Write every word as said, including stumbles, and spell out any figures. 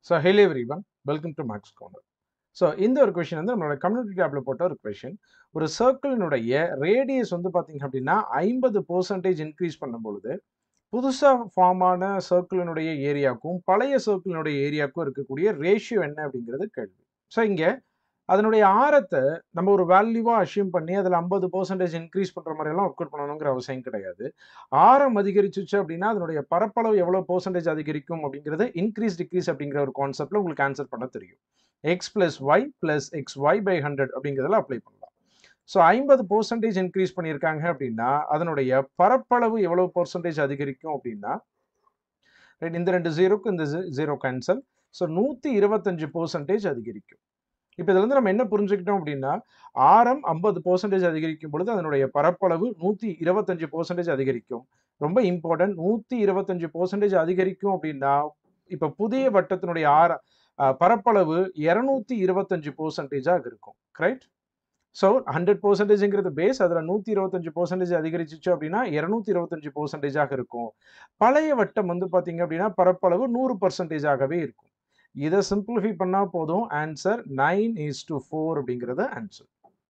So, hello everyone, welcome to Max Corner. So இந்த ஒரு question வந்து நம்மளோட கம்யூனிட்டி டேப்ல போட்ட ஒரு கொஷின். ஒரு சர்க்கிளினுடைய ரேடியஸ் வந்து பார்த்தீங்க அப்படின்னா ஐம்பது பர்சன்டேஜ் இன்க்ரீஸ் பண்ணும் பொழுது புதுசாக ஃபார்ம் ஆன சர்க்கிளினுடைய ஏரியாவுக்கும் பழைய சர்க்கிளினுடைய ஏரியாவுக்கும் இருக்கக்கூடிய ரேஷியோ என்ன அப்படிங்கிறது கேள்வி. ஸோ இங்கே அதனுடைய ஆரத்தை நம்ம ஒரு வேல்யூவாக அஷ்யூம் பண்ணி அதில் ஐம்பது பர்சன்டேஜ் இன்க்ரீஸ் பண்ணுற மாதிரியெல்லாம் ஒர்க் அவுட் பண்ணணுங்கிற அவசியம் கிடையாது. ஆரம் அதிகரிச்சிச்சு அப்படின்னா அதனுடைய பரப்பளவு எவ்வளோ பர்சன்டேஜ் அதிகரிக்கும் அப்படிங்கிறது இன்க்ரீஸ் டிக்ரீஸ் அப்படிங்கிற ஒரு கான்செப்டில் உங்களுக்கு ஆன்சர் பண்ண தெரியும். X plus y plus x y by hundred அப்படிங்கிறதுல அப்ளை பண்ணலாம். ஸோ ஐம்பது பர்சன்டேஜ் இன்க்ரீஸ் பண்ணியிருக்காங்க அப்படின்னா அதனுடைய பரப்பளவு எவ்வளவு பர்சன்டேஜ் அதிகரிக்கும் அப்படின்னா இந்த ரெண்டு ஜீரோக்கு இந்த ஜீரோ கேன்சல். ஸோ நூற்றி இருபத்தஞ்சு பர்சன்டேஜ் அதிகரிக்கும். இப்போ இதுல இருந்து நம்ம என்ன புரிஞ்சுக்கிட்டோம் அப்படின்னா ஆரம் ஐம்பது பர்சன்டேஜ் அதிகரிக்கும் பொழுது அதனுடைய பரப்பளவு நூற்றி இருபத்தஞ்சு பர்சன்டேஜ் அதிகரிக்கும். ரொம்ப இம்பார்ட்டன்ட், நூற்றி இருபத்தஞ்சு பர்சன்டேஜ் அதிகரிக்கும் அப்படின்னா இப்போ புதிய வட்டத்தினுடைய ஆர பரப்பளவு இருநூத்தி இருபத்தஞ்சு பர்சன்டேஜாக இருக்கும். ரைட்? ஸோ ஹண்ட்ரட் பர்சன்டேஜ்ங்கிறது பேஸ், அதில் நூற்றி இருபத்தஞ்சு பர்சன்டேஜ் அதிகரிச்சிச்சு அப்படின்னா இருநூத்தி இருபத்தஞ்சு பர்சன்டேஜாக இருக்கும். பழைய வட்டம் வந்து பார்த்தீங்க அப்படின்னா பரப்பளவு நூறு பர்சன்டேஜாகவே இருக்கும். இதை சிம்பிளிஃபை பண்ணால் போதும், answer nine is to four அப்படிங்கிறது ஆன்சர்.